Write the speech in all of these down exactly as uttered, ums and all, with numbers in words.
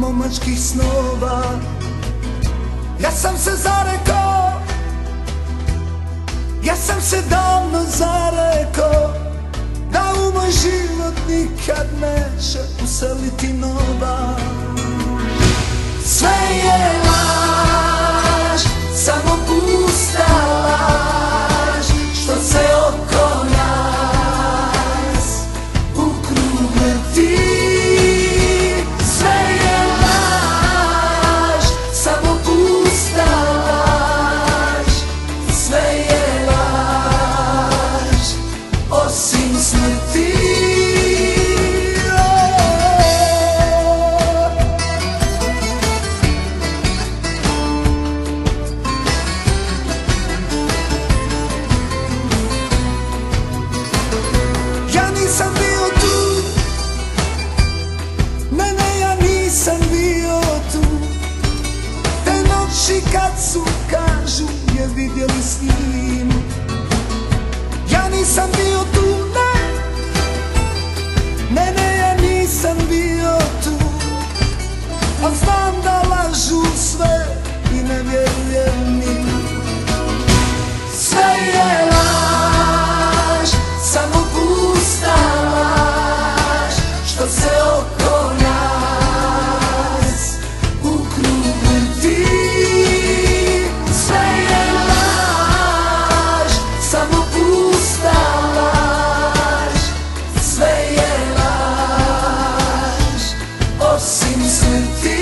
momačkih snova. Ja sam se zarekao, ja sam se davno zarekao, da u moj život nikad neće useliti nova. Sve je laž, samo pusta laž, što se oko nas u krug vrti. Sve je laž, samo pusta laž, sve je laž, osim smrti. Nisam bio tu, ne, ne, ja nisam bio tu. Te noći kad su, kažu, je vidjeli s njim. Ja nisam bio tu, ne, ne, ne, ja nisam bio tu. Al znam da lažu sve i ne vjerujem im. Sve je laž, samo pusta laž, što se oko nas u krug vrti. Sve je laž, samo pusta laž, sve je laž, osim smrti.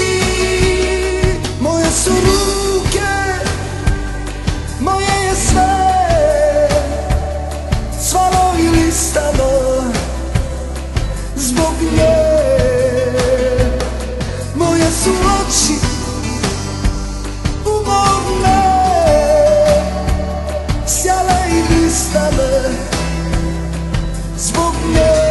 Moje su ruke, moje je sve, svalo i listalo zbog nje. Moje su oči umorne, sjale i blistale zbog nje.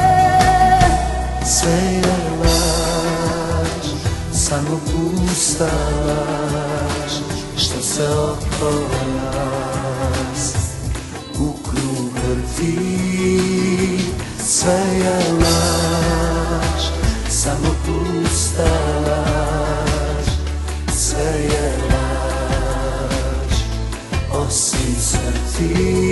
Sve je laž, samo pusta laž, što se oko nas u krug vrti. Sve je laž, samo pusta laž, sve je laž, osim smrti.